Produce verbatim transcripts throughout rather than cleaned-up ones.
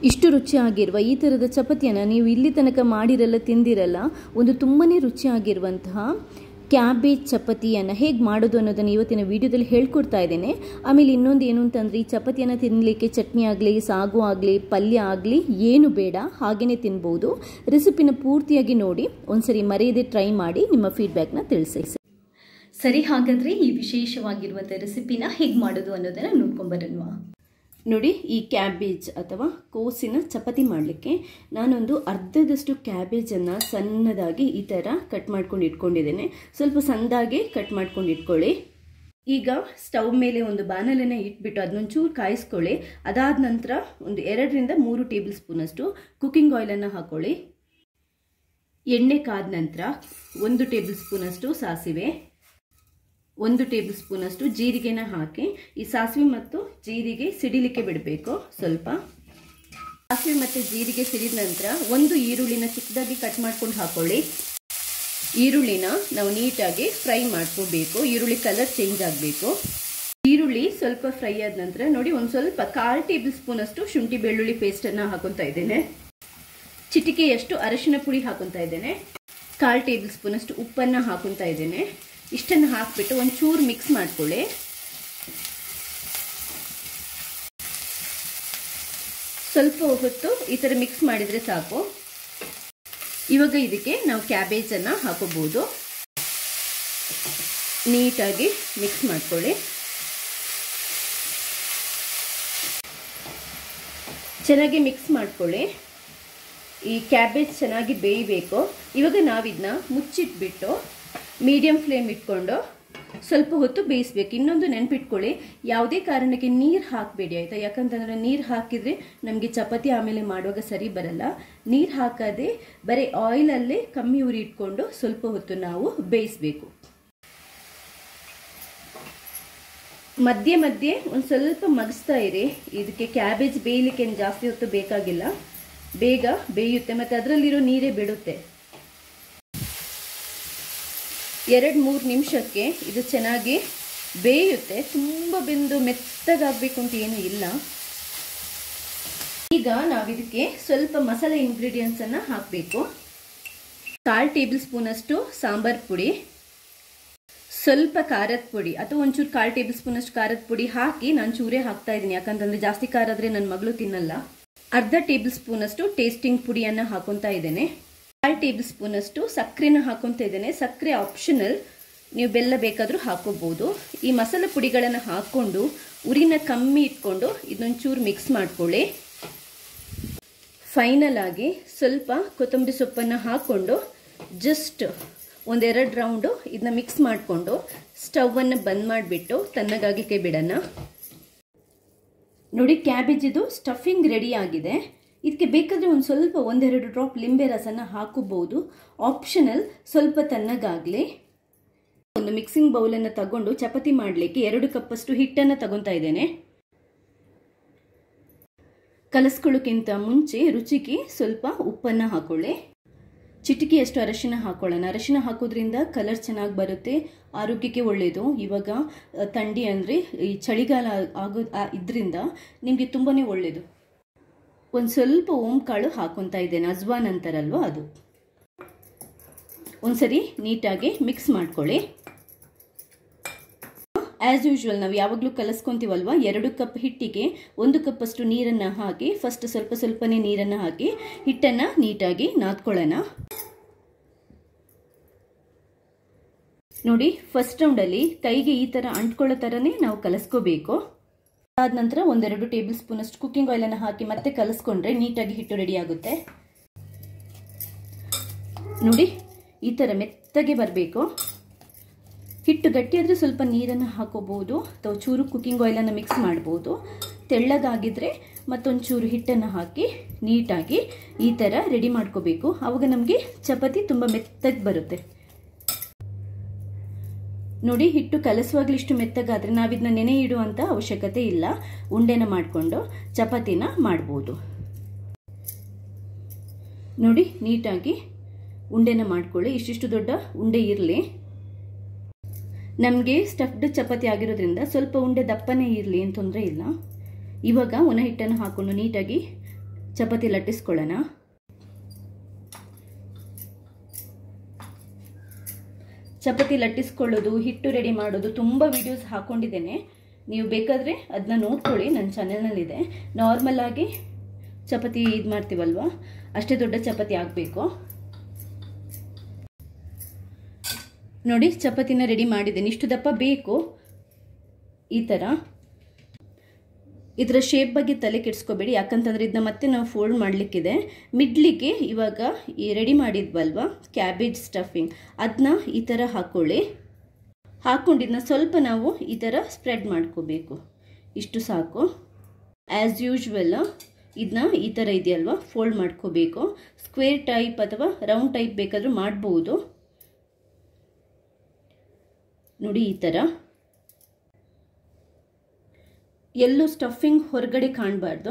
ಇಷ್ಟು ರುಚಿಯಾಗಿರುವ ಈ ಥರದ ಚಪಾತಿಯನ್ನು ನೀವು ಇಲ್ಲಿ ತನಕ ಮಾಡಿರಲ್ಲ, ತಿಂದಿರಲ್ಲ. ಒಂದು ತುಂಬಾ ರುಚಿಯಾಗಿರುವಂತಹ ಕ್ಯಾಬೇಜ್ ಚಪಾತಿಯನ್ನು ಹೇಗೆ ಮಾಡೋದು ಅನ್ನೋದನ್ನು ಇವತ್ತಿನ ವಿಡಿಯೋದಲ್ಲಿ ಹೇಳ್ಕೊಡ್ತಾ ಇದ್ದೇನೆ. ಆಮೇಲೆ ಇನ್ನೊಂದು ಏನು ಅಂತಂದರೆ, ಈ ಚಪಾತಿಯನ್ನು ತಿನ್ನಲಿಕ್ಕೆ ಚಟ್ನಿ ಆಗಲಿ, ಸಾಗು ಆಗಲಿ, ಪಲ್ಯ ಆಗಲಿ ಏನು ಬೇಡ, ಹಾಗೆಯೇ ತಿನ್ಬೋದು. ರೆಸಿಪಿನ ಪೂರ್ತಿಯಾಗಿ ನೋಡಿ, ಒಂದ್ಸರಿ ಮರೆಯದೆ ಟ್ರೈ ಮಾಡಿ ನಿಮ್ಮ ಫೀಡ್ಬ್ಯಾಕ್ನ ತಿಳಿಸಿ. ಸರಿ, ಹಾಗಾದರೆ ಈ ವಿಶೇಷವಾಗಿರುವಂಥ ರೆಸಿಪಿನ ಹೇಗೆ ಮಾಡೋದು ಅನ್ನೋದನ್ನು ನೋಡ್ಕೊಂಬರೋಣ. ನೋಡಿ, ಈ ಕ್ಯಾಬೇಜ್ ಅಥವಾ ಕೋಸಿನ ಚಪಾತಿ ಮಾಡಲಿಕ್ಕೆ ನಾನೊಂದು ಅರ್ಧದಷ್ಟು ಕ್ಯಾಬೇಜನ್ನು ಸಣ್ಣದಾಗಿ ಈ ಥರ ಕಟ್ ಮಾಡ್ಕೊಂಡು ಇಟ್ಕೊಂಡಿದ್ದೇನೆ. ಸ್ವಲ್ಪ ಸಣ್ಣದಾಗಿ ಕಟ್ ಮಾಡ್ಕೊಂಡು ಇಟ್ಕೊಳ್ಳಿ. ಈಗ ಸ್ಟವ್ ಮೇಲೆ ಒಂದು ಬಾಣಲೆನ ಇಟ್ಬಿಟ್ಟು ಅದನ್ನೊಂಚೂರು ಕಾಯಿಸ್ಕೊಳ್ಳಿ. ಅದಾದ ನಂತರ ಒಂದು ಎರಡರಿಂದ ಮೂರು ಟೇಬಲ್ ಸ್ಪೂನಷ್ಟು ಕುಕ್ಕಿಂಗ್ ಆಯಿಲನ್ನು ಹಾಕೊಳ್ಳಿ. ಎಣ್ಣೆ ಕಾದ ನಂತರ ಒಂದು ಟೇಬಲ್ ಸ್ಪೂನಷ್ಟು ಸಾಸಿವೆ, ಒಂದು ಟೇಬಲ್ ಸ್ಪೂನಷ್ಟು ಜೀರಿಗೆನ ಹಾಕಿ ಈ ಸಾಸಿವೆ ಮತ್ತು ಜೀರಿಗೆ ಸಿಡಿಲಿಕ್ಕೆ ಬಿಡಬೇಕು. ಸ್ವಲ್ಪ ಸಾಸಿವೆ ಮತ್ತು ಜೀರಿಗೆ ಸಿಡಿದ ನಂತರ ಒಂದು ಈರುಳ್ಳಿನ ಚಿಕ್ಕದಾಗಿ ಕಟ್ ಮಾಡ್ಕೊಂಡು ಹಾಕೊಳ್ಳಿ. ಈರುಳ್ಳಿನ ನಾವು ನೀಟಾಗಿ ಫ್ರೈ ಮಾಡ್ಕೋಬೇಕು. ಈರುಳ್ಳಿ ಕಲರ್ ಚೇಂಜ್ ಆಗಬೇಕು. ಈರುಳ್ಳಿ ಸ್ವಲ್ಪ ಫ್ರೈ ಆದ ನಂತರ ನೋಡಿ, ಒಂದು ಸ್ವಲ್ಪ ಕಾಲು ಟೇಬಲ್ ಸ್ಪೂನಷ್ಟು ಶುಂಠಿ ಬೆಳ್ಳುಳ್ಳಿ ಪೇಸ್ಟನ್ನು ಹಾಕೊತಾ ಇದ್ದೇನೆ. ಚಿಟಿಕೆಯಷ್ಟು ಅರಿಶಿನ ಪುಡಿ ಹಾಕೊತಾ ಇದ್ದೇನೆ. ಕಾಲು ಟೇಬಲ್ ಸ್ಪೂನಷ್ಟು ಉಪ್ಪನ್ನು ಹಾಕೊತಾ ಇದ್ದೇನೆ. ಇಷ್ಟನ್ನು ಹಾಕಿಬಿಟ್ಟು ಒಂಚೂರು ಮಿಕ್ಸ್ ಮಾಡ್ಕೊಳ್ಳಿ. ಸ್ವಲ್ಪ ಹೊತ್ತು ಈ ಥರ ಮಿಕ್ಸ್ ಮಾಡಿದರೆ ಸಾಕು. ಇವಾಗ ಇದಕ್ಕೆ ನಾವು ಕ್ಯಾಬೇಜನ್ನು ಹಾಕೋಬಹುದು. ನೀಟಾಗಿ ಮಿಕ್ಸ್ ಮಾಡ್ಕೊಳ್ಳಿ. ಚೆನ್ನಾಗಿ ಮಿಕ್ಸ್ ಮಾಡ್ಕೊಳ್ಳಿ. ಈ ಕ್ಯಾಬೇಜ್ ಚೆನ್ನಾಗಿ ಬೇಯಬೇಕು. ಇವಾಗ ನಾವಿದನ್ನ ಮುಚ್ಚಿಟ್ಬಿಟ್ಟು ಮೀಡಿಯಂ ಫ್ಲೇಮ್ ಇಟ್ಕೊಂಡು ಸ್ವಲ್ಪ ಹೊತ್ತು ಬೇಯಿಸ್ಬೇಕು. ಇನ್ನೊಂದು ನೆನಪಿಟ್ಕೊಳ್ಳಿ, ಯಾವುದೇ ಕಾರಣಕ್ಕೆ ನೀರು ಹಾಕಬೇಡಿ, ಆಯಿತಾ? ಯಾಕಂತಂದರೆ ನೀರು ಹಾಕಿದರೆ ನಮಗೆ ಚಪಾತಿ ಆಮೇಲೆ ಮಾಡುವಾಗ ಸರಿ ಬರಲ್ಲ. ನೀರು ಹಾಕದೆ ಬರೀ ಆಯಿಲಲ್ಲೇ ಕಮ್ಮಿ ಉರಿ ಇಟ್ಕೊಂಡು ಸ್ವಲ್ಪ ಹೊತ್ತು ನಾವು ಬೇಯಿಸಬೇಕು. ಮಧ್ಯೆ ಮಧ್ಯೆ ಒಂದು ಸ್ವಲ್ಪ ಮಗಿಸ್ತಾ ಇರಿ. ಇದಕ್ಕೆ ಕ್ಯಾಬೇಜ್ ಬೇಯಲಿಕ್ಕೆ ಜಾಸ್ತಿ ಹೊತ್ತು ಬೇಕಾಗಿಲ್ಲ, ಬೇಗ ಬೇಯುತ್ತೆ ಮತ್ತು ಅದರಲ್ಲಿರೋ ನೀರೇ ಬಿಡುತ್ತೆ. ಎರಡು ಮೂರು ನಿಮಿಷಕ್ಕೆ ಇದು ಚೆನ್ನಾಗಿ ಬೇಯುತ್ತೆ. ತುಂಬ ಬೆಂದು ಮೆತ್ತಗಾಗಬೇಕು ಅಂತ ಏನೂ ಇಲ್ಲ. ಈಗ ನಾವು ಇದಕ್ಕೆ ಸ್ವಲ್ಪ ಮಸಾಲೆ ಇಂಗ್ರೀಡಿಯೆಂಟ್ಸನ್ನು ಹಾಕಬೇಕು. ಕಾಲು ಟೇಬಲ್ ಸ್ಪೂನಷ್ಟು ಸಾಂಬಾರ್ ಪುಡಿ, ಸ್ವಲ್ಪ ಖಾರದ ಪುಡಿ ಅಥವಾ ಒಂಚೂರು ಕಾಲು ಟೇಬಲ್ ಸ್ಪೂನಷ್ಟು ಖಾರದ ಪುಡಿ ಹಾಕಿ ನಾನು ಚೂರೇ ಹಾಕ್ತಾ ಇದ್ದೀನಿ, ಯಾಕಂತಂದರೆ ಜಾಸ್ತಿ ಖಾರ ಆದರೆ ನನ್ನ ಮಗಳು ತಿನ್ನಲ್ಲ. ಅರ್ಧ ಟೇಬಲ್ ಸ್ಪೂನಷ್ಟು ಟೇಸ್ಟಿಂಗ್ ಪುಡಿಯನ್ನು ಹಾಕೊತಾ ಇದ್ದೇನೆ. ಕಾಲು ಟೇಬಲ್ ಸ್ಪೂನಷ್ಟು ಸಕ್ಕರೆನ ಹಾಕೊತಾ ಇದ್ದೇನೆ. ಸಕ್ಕರೆ ಆಪ್ಷನಲ್, ನೀವು ಬೆಲ್ಲ ಬೇಕಾದರೂ ಹಾಕೋಬಹುದು. ಈ ಮಸಾಲೆ ಪುಡಿಗಳನ್ನು ಹಾಕ್ಕೊಂಡು ಉರಿನ ಕಮ್ಮಿ ಇಟ್ಕೊಂಡು ಇದೊಂಚೂರು ಮಿಕ್ಸ್ ಮಾಡ್ಕೊಳ್ಳಿ. ಫೈನಲ್ ಆಗಿ ಸ್ವಲ್ಪ ಕೊತ್ತಂಬರಿ ಸೊಪ್ಪನ್ನು ಹಾಕ್ಕೊಂಡು ಜಸ್ಟ್ ಒಂದೆರಡು ರೌಂಡು ಇದನ್ನ ಮಿಕ್ಸ್ ಮಾಡಿಕೊಂಡು ಸ್ಟವನ್ನು ಬಂದ್ ಮಾಡಿಬಿಟ್ಟು ತಣ್ಣಗಾಗಲಿಕ್ಕೆ ಬಿಡೋಣ. ನೋಡಿ, ಕ್ಯಾಬೇಜಿದು ಸ್ಟಫಿಂಗ್ ರೆಡಿ ಆಗಿದೆ. ಇದಕ್ಕೆ ಬೇಕಾದರೆ ಒಂದು ಸ್ವಲ್ಪ ಒಂದೆರಡು ಡ್ರಾಪ್ ಲಿಂಬೆ ರಸನ ಹಾಕೋಬಹುದು, ಆಪ್ಷನಲ್. ಸ್ವಲ್ಪ ತಣ್ಣಗಾಗಲಿ. ಒಂದು ಮಿಕ್ಸಿಂಗ್ ಬೌಲನ್ನು ತಗೊಂಡು ಚಪಾತಿ ಮಾಡಲಿಕ್ಕೆ ಎರಡು ಕಪ್ಪಷ್ಟು ಹಿಟ್ಟನ್ನು ತಗೊತಾ ಇದ್ದೇನೆ. ಕಲಸ್ಕೊಳ್ಳೋಕ್ಕಿಂತ ಮುಂಚೆ ರುಚಿಗೆ ಸ್ವಲ್ಪ ಉಪ್ಪನ್ನು ಹಾಕೊಳ್ಳಿ. ಚಿಟಿಕೆಯಷ್ಟು ಅರಿಶಿನ ಹಾಕೊಳ್ಳೋಣ. ಅರಿಶಿನ ಹಾಕೋದ್ರಿಂದ ಕಲರ್ ಚೆನ್ನಾಗಿ ಬರುತ್ತೆ, ಆರೋಗ್ಯಕ್ಕೆ ಒಳ್ಳೆಯದು. ಇವಾಗ ಥಂಡಿ ಅಂದರೆ ಈ ಚಳಿಗಾಲ ಆಗೋ ಇದರಿಂದ ನಿಮಗೆ ತುಂಬಾ ಒಳ್ಳೆಯದು. ಒಂದು ಸ್ವಲ್ಪ ಓಂ ಕಾಳು ಹಾಕೊತಾ ಇದ್ದೇನೆ, ಅಜ್ವಾನ್ ಅಂತಾರಲ್ವ ಅದು. ಒಂದ್ಸರಿ ನೀಟಾಗಿ ಮಿಕ್ಸ್ ಮಾಡ್ಕೊಳ್ಳಿ. ಆ್ಯಸ್ ಯೂಶ್ವಲ್ ನಾವು ಯಾವಾಗಲೂ ಕಲಸ್ಕೊತೀವಲ್ವ, ಎರಡು ಕಪ್ ಹಿಟ್ಟಿಗೆ ಒಂದು ಕಪ್ಪಷ್ಟು ನೀರನ್ನು ಹಾಕಿ, ಫಸ್ಟ್ ಸ್ವಲ್ಪ ಸ್ವಲ್ಪನೇ ನೀರನ್ನು ಹಾಕಿ ಹಿಟ್ಟನ್ನು ನೀಟಾಗಿ ನಾದ್ಕೊಳ್ಳೋಣ. ನೋಡಿ, ಫಸ್ಟ್ ರೌಂಡಲ್ಲಿ ಕೈಗೆ ಈ ಥರ ಅಂಟ್ಕೊಳ್ಳೋ ಥರನೇ ನಾವು ಕಲಸ್ಕೋಬೇಕು. ಅದಾದ ನಂತರ ಒಂದೆರಡು ಟೇಬಲ್ ಸ್ಪೂನಷ್ಟು ಕುಕ್ಕಿಂಗ್ ಆಯಿಲನ್ನು ಹಾಕಿ ಮತ್ತೆ ಕಲಸ್ಕೊಂಡ್ರೆ ನೀಟಾಗಿ ಹಿಟ್ಟು ರೆಡಿ ಆಗುತ್ತೆ. ನೋಡಿ, ಈ ಥರ ಮೆತ್ತಗೆ ಬರಬೇಕು. ಹಿಟ್ಟು ಗಟ್ಟಿಯಾದರೆ ಸ್ವಲ್ಪ ನೀರನ್ನು ಹಾಕೋಬಹುದು ಅಥವಾ ಚೂರು ಕುಕ್ಕಿಂಗ್ ಆಯಿಲನ್ನು ಮಿಕ್ಸ್ ಮಾಡ್ಬೋದು. ತೆಳ್ಳಗಾಗಿದ್ದರೆ ಮತ್ತೊಂಚೂರು ಹಿಟ್ಟನ್ನು ಹಾಕಿ ನೀಟಾಗಿ ಈ ಥರ ರೆಡಿ ಮಾಡ್ಕೋಬೇಕು. ಆವಾಗ ನಮಗೆ ಚಪಾತಿ ತುಂಬ ಮೆತ್ತಗೆ ಬರುತ್ತೆ. ನೋಡಿ, ಹಿಟ್ಟು ಕಲಸುವಾಗಲೂ ಇಷ್ಟು ಮೆತ್ತಗಾದರೆ ನಾವಿದನ್ನ ನೆನೆ ಇಡುವಂಥ ಅವಶ್ಯಕತೆ ಇಲ್ಲ. ಉಂಡೆನ ಮಾಡಿಕೊಂಡು ಚಪಾತಿನ ಮಾಡ್ಬೋದು. ನೋಡಿ, ನೀಟಾಗಿ ಉಂಡೆನ ಮಾಡ್ಕೊಳ್ಳಿ. ಇಷ್ಟಿಷ್ಟು ದೊಡ್ಡ ಉಂಡೆ ಇರಲಿ. ನಮಗೆ ಸ್ಟಫ್ಡ್ ಚಪಾತಿ ಆಗಿರೋದ್ರಿಂದ ಸ್ವಲ್ಪ ಉಂಡೆ ದಪ್ಪನೇ ಇರಲಿ, ಏನು ತೊಂದರೆ ಇಲ್ಲ. ಇವಾಗ ಒಣ ಹಿಟ್ಟನ್ನು ಹಾಕೊಂಡು ನೀಟಾಗಿ ಚಪಾತಿ ಲಟ್ಟಿಸ್ಕೊಳ್ಳೋಣ. ಚಪಾತಿ ಲಟ್ಟಿಸ್ಕೊಳ್ಳೋದು, ಹಿಟ್ಟು ರೆಡಿ ಮಾಡೋದು ತುಂಬ ವಿಡಿಯೋಸ್ ಹಾಕ್ಕೊಂಡಿದ್ದೇನೆ. ನೀವು ಬೇಕಾದರೆ ಅದನ್ನ ನೋಡ್ಕೊಳ್ಳಿ, ನನ್ನ ಚಾನೆಲ್ನಲ್ಲಿದೆ. ನಾರ್ಮಲ್ ಆಗಿ ಚಪಾತಿ ಇದು ಮಾಡ್ತೀವಲ್ವ, ಅಷ್ಟೇ ದೊಡ್ಡ ಚಪಾತಿ ಆಗಬೇಕು. ನೋಡಿ ಚಪಾತಿನ ರೆಡಿ ಮಾಡಿದ್ದೇನೆ. ಇಷ್ಟು ದಪ್ಪ ಬೇಕು. ಈ ಥರ ಇದರ ಶೇಪ್ ಬಗ್ಗೆ ತಲೆ ಕೆಡಿಸ್ಕೋಬೇಡಿ, ಯಾಕಂತಂದರೆ ಇದನ್ನ ಮತ್ತೆ ನಾವು ಫೋಲ್ಡ್ ಮಾಡಲಿಕ್ಕಿದೆ. ಮಿಡ್ಲಿಗೆ ಇವಾಗ ಈ ರೆಡಿ ಮಾಡಿದ್ವಲ್ವ ಕ್ಯಾಬೇಜ್ ಸ್ಟಫಿಂಗ್, ಅದನ್ನ ಈ ಥರ ಹಾಕ್ಕೊಳ್ಳಿ. ಹಾಕ್ಕೊಂಡಿದ್ದನ್ನ ಸ್ವಲ್ಪ ನಾವು ಈ ಥರ ಸ್ಪ್ರೆಡ್ ಮಾಡ್ಕೋಬೇಕು. ಇಷ್ಟು ಸಾಕು. ಆ್ಯಸ್ ಯೂಶ್ವಲ್ ಇದನ್ನ ಈ ಥರ ಇದೆಯಲ್ವ ಫೋಲ್ಡ್ ಮಾಡ್ಕೋಬೇಕು. ಸ್ಕ್ವೇರ್ ಟೈಪ್ ಅಥವಾ ರೌಂಡ್ ಟೈಪ್ ಬೇಕಾದರೂ ಮಾಡ್ಬೋದು. ನೋಡಿ ಈ ಥರ ಎಲ್ಲೂ ಸ್ಟಫಿಂಗ್ ಹೊರಗಡೆ ಕಾಣಬಾರ್ದು.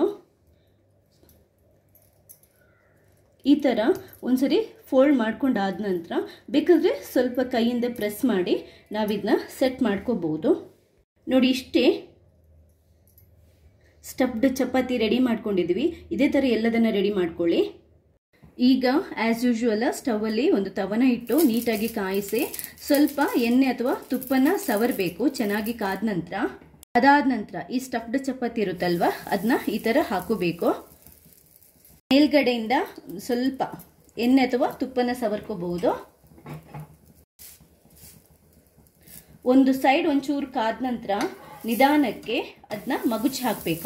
ಈ ಥರ ಒಂದ್ಸರಿ ಫೋಲ್ಡ್ ಮಾಡ್ಕೊಂಡಾದ ನಂತರ ಬೇಕಾದರೆ ಸ್ವಲ್ಪ ಕೈಯಿಂದ ಪ್ರೆಸ್ ಮಾಡಿ ನಾವಿದನ್ನ ಸೆಟ್ ಮಾಡ್ಕೋಬಹುದು. ನೋಡಿ ಇಷ್ಟೇ ಸ್ಟಫ್ಡ್ ಚಪಾತಿ ರೆಡಿ ಮಾಡ್ಕೊಂಡಿದ್ವಿ. ಇದೇ ಥರ ಎಲ್ಲದನ್ನು ರೆಡಿ ಮಾಡ್ಕೊಳ್ಳಿ. ಈಗ ಆ್ಯಸ್ ಯೂಶ್ವಲ್ ಸ್ಟವಲ್ಲಿ ಒಂದು ತವನ ಇಟ್ಟು ನೀಟಾಗಿ ಕಾಯಿಸಿ ಸ್ವಲ್ಪ ಎಣ್ಣೆ ಅಥವಾ ತುಪ್ಪನ ಸವರಬೇಕು ಚೆನ್ನಾಗಿ ಕಾದ ನಂತರ. ಅದಾದ ನಂತರ ಈ ಸ್ಟಫ್ಡ್ ಚಪಾತಿ ಇರುತ್ತಲ್ವ ಅದನ್ನ ಈ ಥರ ಹಾಕೋಬೇಕು. ಮೇಲ್ಗಡೆಯಿಂದ ಸ್ವಲ್ಪ ಎಣ್ಣೆ ಅಥವಾ ತುಪ್ಪನ ಸವರ್ಕೋಬಹುದು. ಒಂದು ಸೈಡ್ ಒಂಚೂರು ಕಾದ ನಂತರ ನಿಧಾನಕ್ಕೆ ಅದನ್ನ ಮಗುಚಿ ಹಾಕಬೇಕು.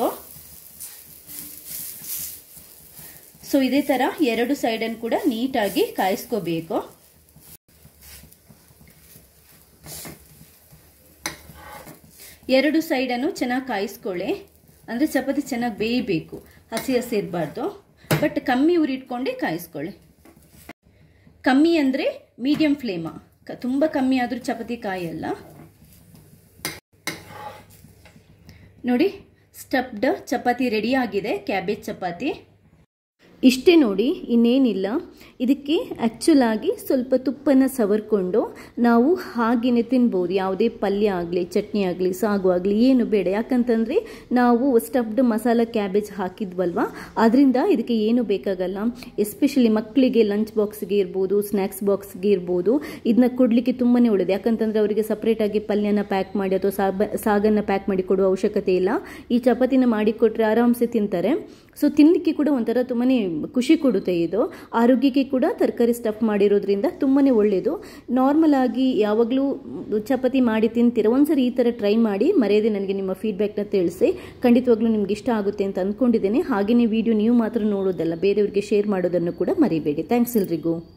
ಸೊ ಇದೇ ಥರ ಎರಡು ಸೈಡನ್ನು ಕೂಡ ನೀಟಾಗಿ ಕಾಯಿಸ್ಕೋಬೇಕು. ಎರಡು ಸೈಡನ್ನು ಚೆನ್ನಾಗಿ ಕಾಯಿಸ್ಕೊಳ್ಳಿ. ಅಂದರೆ ಚಪಾತಿ ಚೆನ್ನಾಗಿ ಬೇಯಬೇಕು, ಹಸಿ ಹಸಿ ಇರಬಾರ್ದು. ಬಟ್ ಕಮ್ಮಿ ಉರಿ ಇಟ್ಕೊಂಡೆ ಕಾಯಿಸ್ಕೊಳ್ಳಿ. ಕಮ್ಮಿ ಅಂದರೆ ಮೀಡಿಯಂ ಫ್ಲೇಮ, ತುಂಬ ಕಮ್ಮಿ ಆದರೂ ಚಪಾತಿ ಕಾಯಲ್ಲ. ನೋಡಿ ಸ್ಟಫ್ಡ್ ಚಪಾತಿ ರೆಡಿ ಆಗಿದೆ, ಕ್ಯಾಬೇಜ್ ಚಪಾತಿ. ಇಷ್ಟೇ ನೋಡಿ, ಇನ್ನೇನಿಲ್ಲ. ಇದಕ್ಕೆ ಆ್ಯಕ್ಚುಲ್ ಆಗಿ ಸ್ವಲ್ಪ ತುಪ್ಪನ ಸವರ್ಕೊಂಡು ನಾವು ಹಾಗೆಯೇ ತಿನ್ಬೋದು. ಯಾವುದೇ ಪಲ್ಯ ಆಗಲಿ, ಚಟ್ನಿ ಆಗಲಿ, ಸಾಗು ಆಗಲಿ ಏನು ಬೇಡ. ಯಾಕಂತಂದರೆ ನಾವು ಸ್ಟಫ್ಡ್ ಮಸಾಲ ಕ್ಯಾಬೇಜ್ ಹಾಕಿದ್ವಲ್ವ, ಅದರಿಂದ ಇದಕ್ಕೆ ಏನು ಬೇಕಾಗಲ್ಲ. ಎಸ್ಪೆಷಲಿ ಮಕ್ಕಳಿಗೆ ಲಂಚ್ ಬಾಕ್ಸ್ಗೆ ಇರ್ಬೋದು, ಸ್ನ್ಯಾಕ್ಸ್ ಬಾಕ್ಸ್ಗೆ ಇರ್ಬೋದು, ಇದನ್ನ ಕೊಡಲಿಕ್ಕೆ ತುಂಬಾ ಒಳ್ಳೆಯದು. ಯಾಕಂತಂದರೆ ಅವರಿಗೆ ಸಪ್ರೇಟಾಗಿ ಪಲ್ಯನ ಪ್ಯಾಕ್ ಮಾಡಿ ಅಥವಾ ಸಾಬ ಸಾಗನ್ನು ಪ್ಯಾಕ್ ಮಾಡಿ ಕೊಡುವ ಅವಶ್ಯಕತೆ ಇಲ್ಲ. ಈ ಚಪಾತಿನ ಮಾಡಿಕೊಟ್ರೆ ಆರಾಮ್ಸೆ ತಿಂತಾರೆ. ಸೊ ತಿನ್ನಲಿಕ್ಕೆ ಕೂಡ ಒಂಥರ ತುಂಬಾ ಖುಷಿ ಕೊಡುತ್ತೆ. ಇದು ಆರೋಗ್ಯಕ್ಕೆ ಕೂಡ ತರಕಾರಿ ಸ್ಟಫ್ ಮಾಡಿರೋದ್ರಿಂದ ತುಂಬಾ ಒಳ್ಳೆಯದು. ನಾರ್ಮಲ್ ಆಗಿ ಯಾವಾಗಲೂ ಚಪಾತಿ ಮಾಡಿ ತಿಂತೀರ, ಒಂದ್ಸರಿ ಈ ಥರ ಟ್ರೈ ಮಾಡಿ ಮರೆಯದೆ ನನಗೆ ನಿಮ್ಮ ಫೀಡ್ಬ್ಯಾಕ್ನ ತಿಳಿಸಿ. ಖಂಡಿತವಾಗ್ಲೂ ನಿಮ್ಗೆ ಇಷ್ಟ ಆಗುತ್ತೆ ಅಂತ ಅಂದ್ಕೊಂಡಿದ್ದೇನೆ. ಹಾಗೆಯೇ ವಿಡಿಯೋ ನೀವು ಮಾತ್ರ ನೋಡೋದಲ್ಲ, ಬೇರೆಯವರಿಗೆ ಶೇರ್ ಮಾಡೋದನ್ನು ಕೂಡ ಮರಿಬೇಡಿ. ಥ್ಯಾಂಕ್ಸ್ ಎಲ್ರಿಗೂ.